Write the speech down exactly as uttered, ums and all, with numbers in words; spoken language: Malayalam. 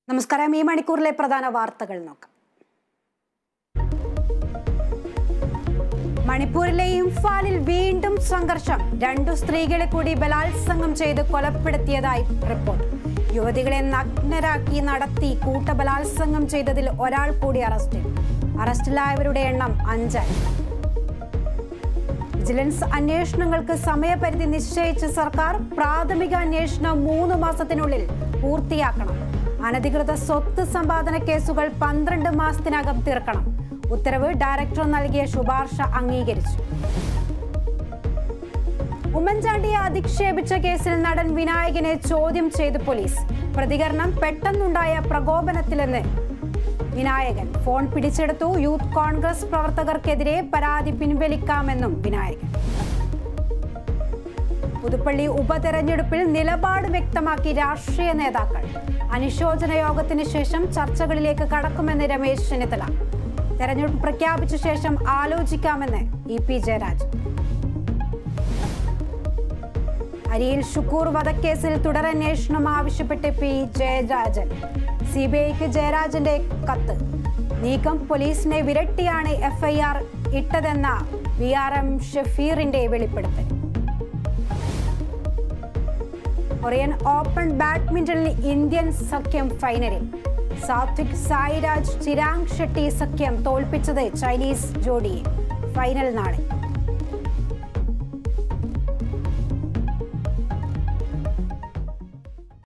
നമസ്കാരം. ഈ മണിക്കൂറിലെ പ്രധാന വാർത്തകൾ നോക്കാം. മണിപ്പൂരിലെ ഇംഫാലിൽ വീണ്ടും സംഘർഷം. രണ്ടു സ്ത്രീകളെ കൂടി ബലാത്സംഗം ചെയ്ത് കൊലപ്പെടുത്തിയതായി റിപ്പോർട്ട്. യുവതികളെ നഗ്നരാക്കി നടത്തി കൂട്ടബലാത്സംഗം ചെയ്തതിൽ ഒരാൾ കൂടി അറസ്റ്റിൽ. അറസ്റ്റിലായവരുടെ എണ്ണം അഞ്ചായി. വിജിലൻസ് അന്വേഷണങ്ങൾക്ക് സമയപരിധി നിശ്ചയിച്ച സർക്കാർ. പ്രാഥമിക അന്വേഷണം മൂന്ന് മാസത്തിനുള്ളിൽ പൂർത്തിയാക്കണം. അനധികൃത സ്വത്ത് സമ്പാദന കേസുകൾ പന്ത്രണ്ട് മാസത്തിനകം തീർക്കണം. ഉത്തരവ് ഡയറക്ടർ നൽകിയ ശുപാർശ അംഗീകരിച്ചു. ഉമ്മൻചാണ്ടിയെ അധിക്ഷേപിച്ച കേസിൽ നടൻ വിനായകനെ ചോദ്യം ചെയ്ത് പോലീസ്. പ്രതികരണം പെട്ടെന്നുണ്ടായ പ്രകോപനത്തിലെന്ന് വിനായകൻ. ഫോൺ പിടിച്ചെടുത്തു. യൂത്ത് കോൺഗ്രസ് പ്രവർത്തകർക്കെതിരെ പരാതി പിൻവലിക്കാമെന്നും വിനായകൻ. പുതുപ്പള്ളി ഉപതെരഞ്ഞെടുപ്പിൽ നിലപാട് വ്യക്തമാക്കി രാഷ്ട്രീയ നേതാക്കൾ. അനുശോചന യോഗത്തിന് ശേഷം ചർച്ചകളിലേക്ക് കടക്കുമെന്ന് രമേശ് ചെന്നിത്തല. തെരഞ്ഞെടുപ്പ് പ്രഖ്യാപിച്ച ശേഷം ആലോചിക്കാമെന്ന് ഇ പി ജയരാജൻ. അരിയിൽ ഷുക്കൂർ വധക്കേസിൽ തുടരന്വേഷണം ആവശ്യപ്പെട്ട് പി ജയരാജൻ. സി ബി ഐക്ക് ജയരാജന്റെ കത്ത്. നീക്കം പോലീസിനെ വിരട്ടിയാണ് എഫ് ഐ ആർ ഇട്ടതെന്ന വി ആർ എം ഷഫീറിന്റെ വെളിപ്പെടുത്തൽ. കൊറിയൻ ഓപ്പൺ ബാഡ്മിന്റണിൽ ഇന്ത്യൻ സഖ്യം ഫൈനലിൽ. സാത്വിക് സായിരാജ് ചിരാഗ് ഷെട്ടി സഖ്യം തോൽപ്പിച്ചത് ചൈനീസ് ജോഡിയെ. ഫൈനൽ നാളെ.